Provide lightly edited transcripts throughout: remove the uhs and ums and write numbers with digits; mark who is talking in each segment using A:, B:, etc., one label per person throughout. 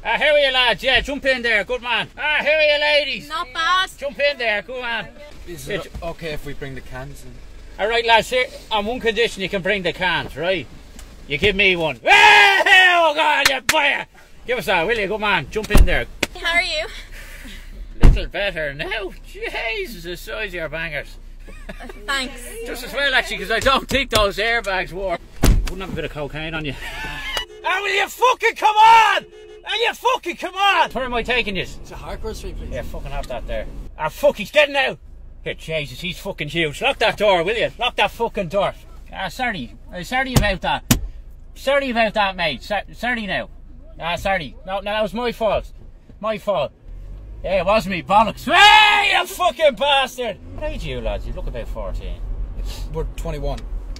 A: Here are you lads, yeah, jump in there, good man. Here are you ladies.
B: Not bad.
A: Jump in there, good man.
C: Is it okay if we bring the cans in?
A: Alright lads, here, on one condition you can bring the cans, right? You give me one. Oh God, you boy! Give us that, will you, good man? Jump in there.
B: How are you?
A: Little better now. Jesus, the size of your bangers.
B: Thanks.
A: Just as well actually, because I don't think those airbags work. Wouldn't have a bit of cocaine on you. Will you fucking come on? Will you fucking come on? Where am I taking this?
C: It's a hardcore street, please.
A: Yeah, fucking have that there. Fuck, he's getting out. Here, Jesus, he's fucking huge. Lock that door, will you? Lock that fucking door. Sorry. Sorry about that. Sorry about that, mate. Sorry now. Sorry. No, that was my fault. My fault. Yeah, it was me, bollocks. Hey, you fucking bastard! What age are you, lads? You look about 14.
C: We're 21.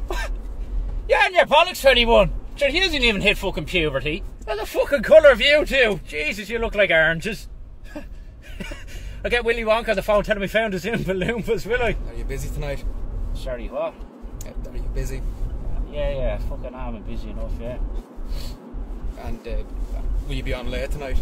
A: Yeah, and your bollocks 21. Sure, he hasn't even hit fucking puberty. Well, the fucking colour of you two. Jesus, you look like oranges. I'll get Willy Wonka on the phone, tell him we found his Oompa Loompas, will I?
C: Are you busy tonight?
A: Sorry, what?
C: Are you busy?
A: Yeah, fucking I'm busy enough, yeah.
C: And will you be on late tonight?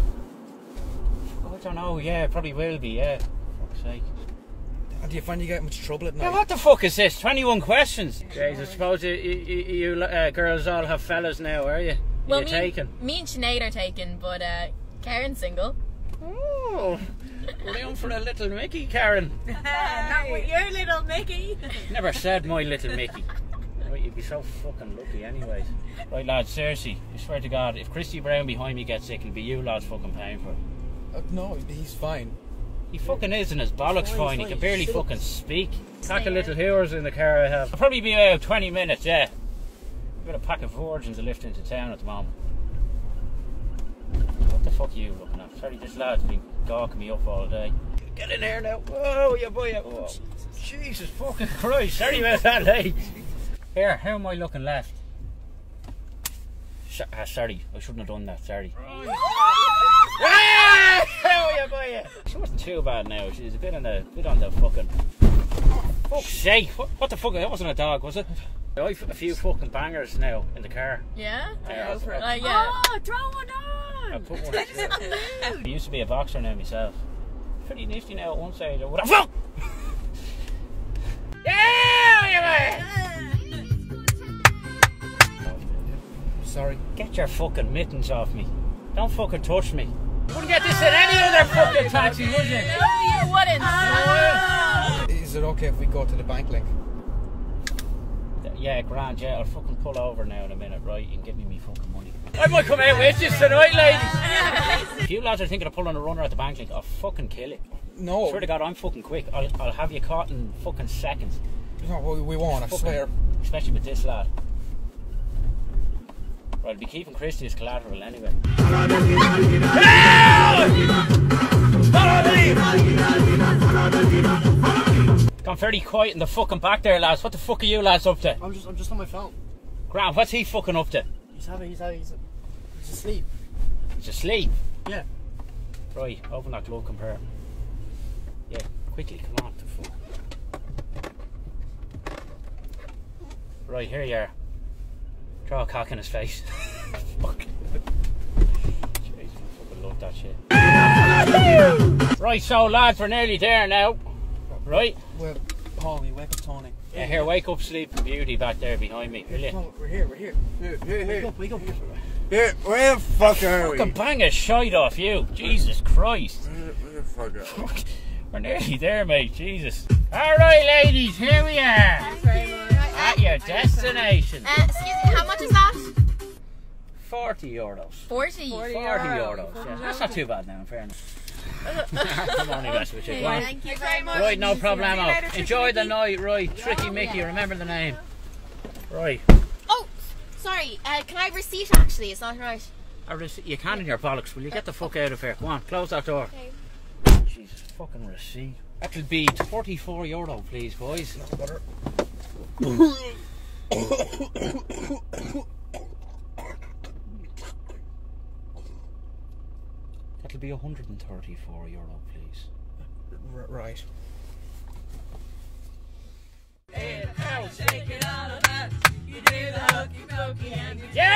A: I don't know, yeah, probably will be, yeah. Fuck's sake.
C: And do you find you get much trouble at night?
A: Yeah, what the fuck is this? 21 questions? Jeez, I suppose you girls all have fellas now, are you?
B: Well,
A: You're taken?
B: Me and Sinead are taken, but Karen's single.
A: Oh, room for a little Mickey, Karen.
D: Not with your little Mickey.
A: Never said my little Mickey. Right, you'd be so fucking lucky anyways. Right lads, seriously, I swear to God, if Christy Brown behind me gets sick, it'll be you lads fucking paying for it.
C: No, he's fine.
A: He fucking is, and his bollocks fine. He can barely fucking speak. Pack of little
B: Stay
A: hewers in the car I have. I'll probably be about 20 minutes, yeah. I've got a pack of virgins to lift into town at the moment. What the fuck are you looking at? Sorry, this lad's been gawking me up all day. Get in here now. Whoa, you boy. Whoa. Jesus fucking Christ. Sorry about that, lady. Here, how am I looking left? Sorry, I shouldn't have done that, sorry. She wasn't too bad now. She was a bit on the fucking. Fuck's sake! What the fuck? That wasn't a dog, was it? I've a few fucking bangers now in the car.
B: Yeah?
A: Yeah,
B: Yeah.
D: Oh, throw one
A: I
D: on.
A: put one. I used to be a boxer now myself. Pretty nifty now at one stage. What the fuck? Yeah!
C: Sorry.
A: Get your fucking mittens off me. Don't fucking touch me. You wouldn't get this in any other fucking taxi, would you?
B: No, you wouldn't.
C: Is it okay if we go to the bank link?
A: Yeah, grand, yeah. I'll fucking pull over now in a minute, right? You can give me me fucking money. I might come out with you tonight, ladies. If you lads are thinking of pulling a runner at the bank link, I'll fucking kill it.
C: No.
A: Swear to God, I'm fucking quick. I'll have you caught in fucking seconds.
C: No, we won't, I swear.
A: Especially with this lad. Right, I'll be keeping Christy as collateral anyway. Gone very quiet in the fucking back there, lads. What the fuck are you lads up to?
C: I'm just on my phone.
A: Grant, what's he fucking up to?
C: He's asleep.
A: He's asleep.
C: Yeah.
A: Right, open that glove compartment. Yeah, quickly, come on. The fuck. Right, here you are. Draw a cock in his face. Fuck. Jeez, I fucking love that shit. Right, so lads, we're nearly there now. Right?
C: Well, Paulie, wake up Tony.
A: Yeah, here, wake up Sleeping Beauty back there behind me, will you?
C: No, we're here. Here. Wake up.
E: Here, where the fuck are we?
A: Fucking bang a shite off you. Jesus Christ.
E: Where the fuck are we?
A: We're nearly there, mate. Jesus. Alright, ladies, here we are.
B: Thanks very much.
A: At your destination.
B: Excuse me, how much is that?
A: €40.
B: 40.
A: 40 euros. Yeah, that's not too bad now, in fairness. I'm only messing with you. Go on.
B: Thank you very much.
A: Right, no problemo.
D: later,
A: Enjoy
D: Tricky
A: the
D: Mickey.
A: night, right? Tricky Mickey, remember the name. Right.
B: Oh, sorry. Can I have a receipt actually? Is that right?
A: You can in your bollocks. Will you get the fuck out of here? Come on, close that door.
B: Okay.
A: Jesus, fucking receipt. That'll be €44, please, boys. That'll be €134, please.
C: Right.
A: Yeah!